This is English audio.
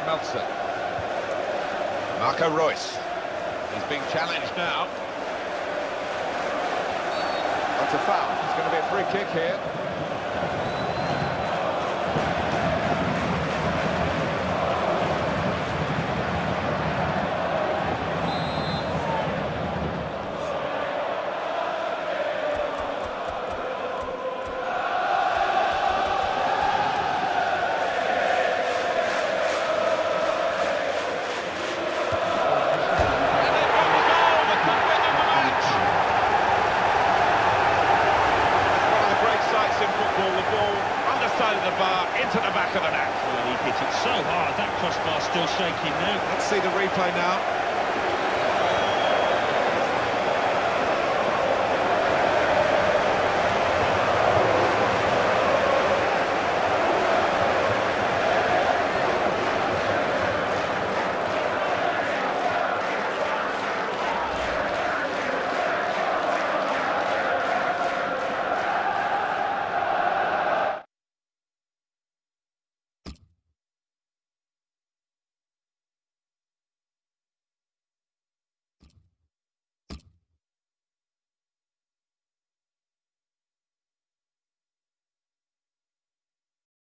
Meltzer. Marco Reus. He's being challenged now. That's a foul. It's going to be a free kick here. The bar into the back of the net. Well, he hit it so hard, that crossbar still shaking now. Let's see the replay now.